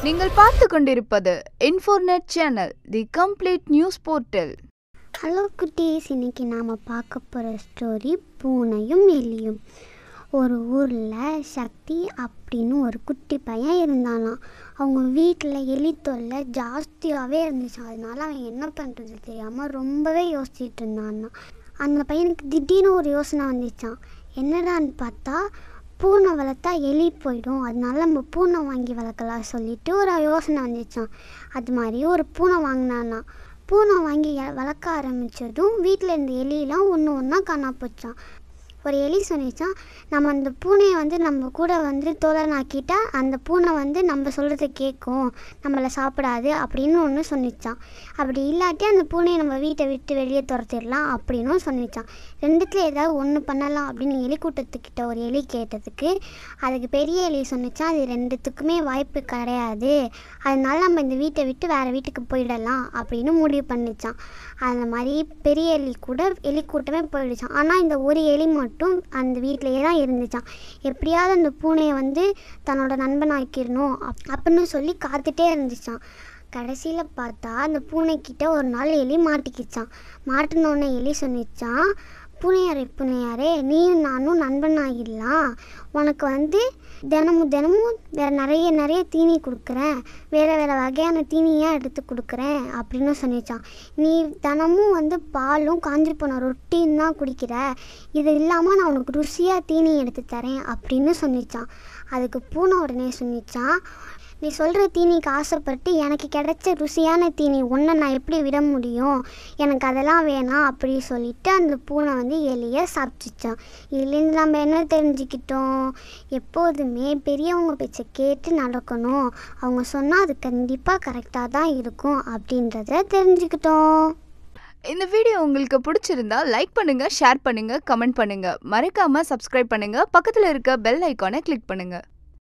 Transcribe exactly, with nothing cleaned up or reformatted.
நீங்கள் பார்த்து கொண்டிருப்பது இன்ஃபோர்நெட் channel, the complete news portal. Hello குட்டீஸ், இன்னைக்கு நாம் பார்க்க போகிற ஸ்டோரி பூனையும் எலியும். ஒரு ஊரில் சக்தி அப்படின்னு ஒரு குட்டி பையன் இருந்தானாம். அவங்க வீட்டில் எலி தொல்லை ஜாஸ்தியாகவே இருந்துச்சு. அதனால அவன் என்ன பண்ணுறது தெரியாமல் ரொம்பவே யோசிச்சுட்டு இருந்தான்னா. அந்த பையனுக்கு திடீர்னு ஒரு யோசனை வந்துச்சான். என்னடான்னு பார்த்தா, பூனை வளர்த்தா எலி போயிடும், அதனால நம்ம பூனை வாங்கி வளர்க்கலாம் சொல்லிட்டு ஒரு யோசனை வந்துச்சான். அது மாதிரி ஒரு பூனை வாங்கினான்னா. பூனை வாங்கி வளர்க்க ஆரம்பித்ததும் வீட்டில் இருந்த எலியெலாம் ஒன்று ஒன்றா காணா போச்சான். ஒரு எலி சொன்னிச்சான், நம்ம அந்த பூனையை வந்து நம்ம கூட வந்து தோழனாக்கிட்டா அந்த பூனை வந்து நம்ம சொல்கிறத கேட்கும், நம்மளை சாப்பிடாது அப்படின்னு ஒன்று சொன்னிச்சான். அப்படி இல்லாட்டி அந்த பூனையை நம்ம வீட்டை விட்டு வெளியே துரத்திடலாம் அப்படின்னு சொன்னிச்சான். ரெண்டுத்தில் ஏதாவது ஒன்று பண்ணலாம் அப்படின்னு எலி கூட்டத்துக்கிட்ட ஒரு எலி கேட்டதுக்கு அதுக்கு பெரிய எலி சொன்னிச்சான், அது ரெண்டுத்துக்குமே வாய்ப்பு கிடையாது, அதனால நம்ம இந்த வீட்டை விட்டு வேறு வீட்டுக்கு போயிடலாம் அப்படின்னு முடிவு பண்ணிச்சான். அந்த மாதிரி பெரிய எலி கூட எலி கூட்டமே போயிடுச்சான். ஆனால் இந்த ஒரு எலி மட்டும் அந்த வீட்டிலேயே தான் இருந்துச்சான். எப்படியாவது அந்த பூனையை வந்து தன்னோட நண்பனாக்கிடணும் அப் அப்படின்னு சொல்லி காத்துட்டே இருந்துச்சான். கடைசியில் பார்த்தா அந்த பூனைக்கிட்ட ஒரு நாள் எலி மாட்டிக்கிச்சான். மாட்டினோடனே எலி சொன்னிச்சான், பூனையாரே பூனையாரே நீயும் நானும் நண்பனாகிடலாம், உனக்கு வந்து தினமும் தினமும் வேறு நிறைய நிறைய தீனி கொடுக்குறேன், வேறு வேறு வகையான தீனியாக எடுத்து கொடுக்குறேன் அப்படின்னு சொன்னிச்சான். நீ தினமும் வந்து பாலும் காஞ்சி போன ரொட்டின்னு தான் குடிக்கிற, இது இல்லாமல் நான் உனக்கு ருசியாக தீனி எடுத்து தரேன் அப்படின்னு சொன்னிச்சான். அதுக்கு பூனை உடனே சொன்னிச்சான், நீ சொல்கிற தீனிக்கு ஆசைப்பட்டு எனக்கு கிடைச்ச ருசியான தீனி ஒன்றை நான் எப்படி விட முடியும், எனக்கு அதெல்லாம் வேணாம் அப்படி சொல்லிவிட்டு அந்த பூனை வந்து எலியை சாப்பிட்டுச்சான். இதுலேருந்து நம்ம என்ன தெரிஞ்சுக்கிட்டோம், எப்போதுமே பெரியவங்க பேச்சை கேட்டு நடக்கணும், அவங்க சொன்னால் அது கண்டிப்பாக கரெக்டாக தான் இருக்கும் அப்படின்றத தெரிஞ்சுக்கிட்டோம். இந்த வீடியோ உங்களுக்கு பிடிச்சிருந்தா லைக் பண்ணுங்க, ஷேர் பண்ணுங்க, கமெண்ட் பண்ணுங்க. மறக்காம சப்ஸ்கிரைப் பண்ணுங்க. பக்கத்தில் இருக்க பெல் ஐக்கானை கிளிக் பண்ணுங்க.